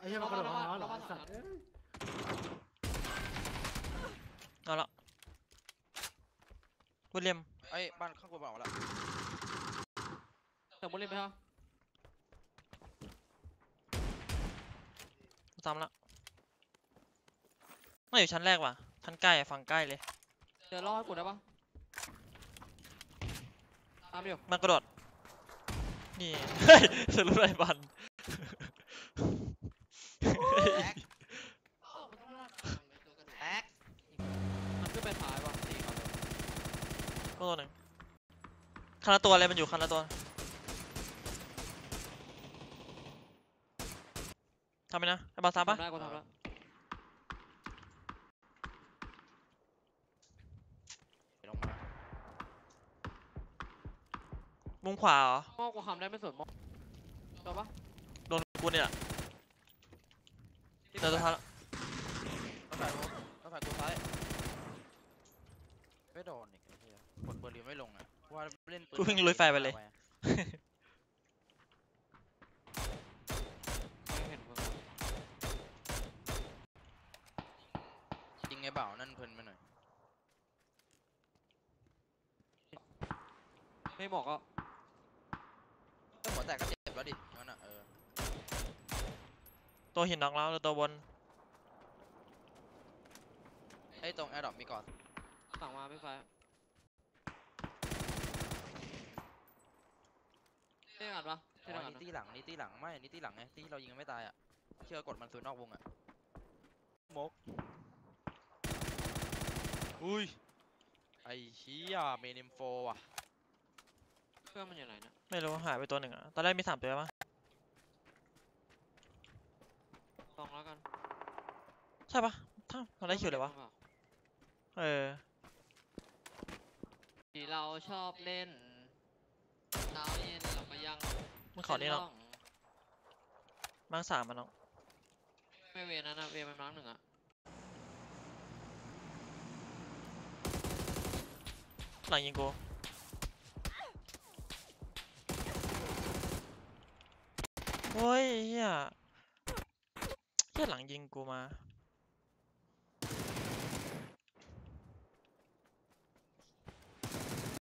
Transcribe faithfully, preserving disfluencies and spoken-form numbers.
อ้เหี้ยมันกระโดดมาแล้วเหรอไอ้สัตว์เอาละวิลเลียมไอ้บ้านข้างบนบอกแล้วแต่บุญเล่นไปฮะซ้ำละน่าอยู่ชั้นแรกว่ะชั้นใกล้อะฝั่งใกล้เลยเจอล่อให้กูได้ปะตามอยู่มันกระโดดนี่เฮ้ยสรุปไรบันแตกมันขึ้นไปถ่ายว่ะสี่ครับตัวหนึ่งคันละตัวเลยมันอยู่คันละตัวทำไปนะไอ้บอลซ้ำปะทำได้กูทำแล้วลงมามุมขวาเหรอมองกูทำได้ไม่สนมองโดนปะโดนกูเนี่ยเจอตัวท้ายแล้วต้องถ่ายกูต้องถ่ายกูซ้ายไม่โดนอีกไอ้เหี้ยกดเบอร์ลิวไม่ลงอ่ะว่าเล่นปืนกูเพิ่งลุยไฟไปเลยไม่เห็นมึงยิงไงเปล่านั่นเพลินไปหน่อยไม่บอกก็ถ้าหัวแตกก็เจ็บแล้วดิงั้นอ่ะเออตัวหินน็อกแล้วแล้วตัวบนไอ้ตรงแอร์ดรอปมีก่อนสั่งมาไม่ไฟเท่งัดปะเท่อ๋องัดนี่ตีหลังนี่ตีหลังไม่นี่ตีหลังไงที่เรายิงไม่ตายอ่ะเชื่อกดมันซูนอกวงอ่ะมกอุ้ยไอ้เชี่ยเมนิมโฟอ่ะเพื่อนมันอยู่ไหนเนี่ยไม่รู้หายไปตัวหนึ่งอะตอนแรกมีสามตัวมั้ยลองแล้วกันใช่ปะท่าตอนแรกคิวเลยวะเออที่เราชอบเล่นเช้าเย็นเราก็ยังมันขอนี่เนาะมาร์คสามมันเนาะไม่เวนั้นนะเวมันมาร์กหนึ่งอะหลังยิงกูโอ้ยเฮียเฮียหลังยิงกูมา